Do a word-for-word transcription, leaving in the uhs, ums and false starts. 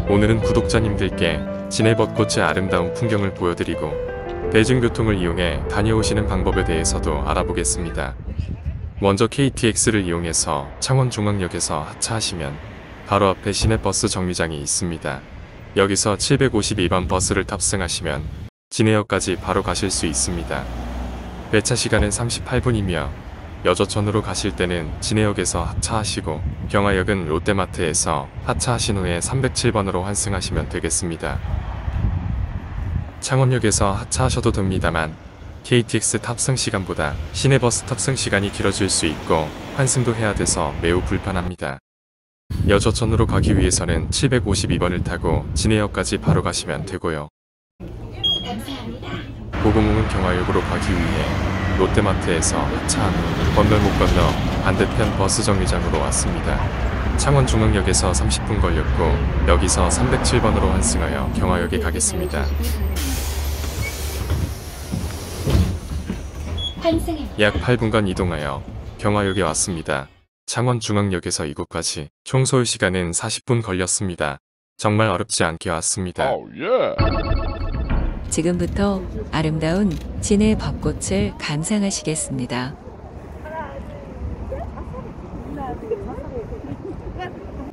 오늘은 구독자님들께 진해 벚꽃의 아름다운 풍경을 보여드리고 대중교통을 이용해 다녀오시는 방법에 대해서도 알아보겠습니다. 먼저 케이티엑스를 이용해서 창원중앙역에서 하차하시면 바로 앞에 시내버스 정류장이 있습니다. 여기서 칠백오십이 번 버스를 탑승하시면 진해역까지 바로 가실 수 있습니다. 배차 시간은 삼십팔 분이며 여저천으로 가실 때는 진해역에서 하차하시고 경화역은 롯데마트에서 하차하신 후에 삼백칠 번으로 환승하시면 되겠습니다. 창원역에서 하차하셔도 됩니다만 케이티엑스 탑승 시간보다 시내버스 탑승 시간이 길어질 수 있고 환승도 해야 돼서 매우 불편합니다. 여저천으로 가기 위해서는 칠백오십이 번을 타고 진해역까지 바로 가시면 되고요. 고공흥은 경화역으로 가기 위해 롯데마트에서 하차한 후 건널 못 건너 반대편 버스 정류장으로 왔습니다. 창원중앙역에서 삼십 분 걸렸고 여기서 삼백칠 번으로 환승하여 경화역에 가겠습니다. 약 팔 분간 이동하여 경화역에 왔습니다. 창원중앙역에서 이곳까지 총 소요 시간은 사십 분 걸렸습니다. 정말 어렵지 않게 왔습니다. Oh, yeah. 지금부터 아름다운 진해 벚꽃을 감상하시겠습니다.